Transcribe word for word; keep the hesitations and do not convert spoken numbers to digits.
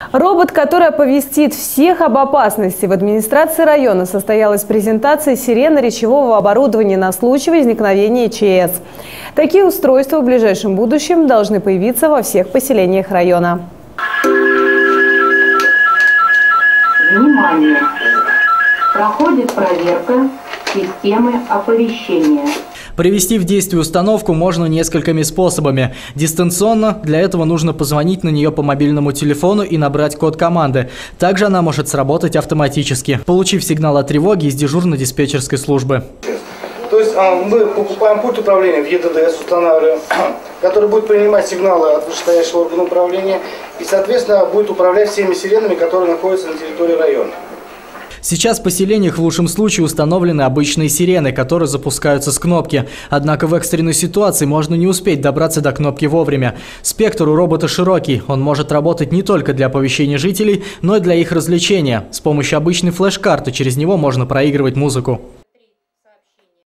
Робот, который оповестит всех об опасности. В администрации района состоялась презентация сирены речевого оборудования на случай возникновения ЧС. Такие устройства в ближайшем будущем должны появиться во всех поселениях района. Внимание! Проходит проверка системы оповещения. Привести в действие установку можно несколькими способами. Дистанционно, для этого нужно позвонить на нее по мобильному телефону и набрать код команды. Также она может сработать автоматически, получив сигнал о тревоге из дежурно-диспетчерской службы. То есть мы покупаем пульт управления в Е Д Д С, устанавливаем, который будет принимать сигналы от вышестоящего органа управления и, соответственно, будет управлять всеми сиренами, которые находятся на территории района. Сейчас в поселениях в лучшем случае установлены обычные сирены, которые запускаются с кнопки. Однако в экстренной ситуации можно не успеть добраться до кнопки вовремя. Спектр у робота широкий. Он может работать не только для оповещения жителей, но и для их развлечения. С помощью обычной флеш-карты через него можно проигрывать музыку.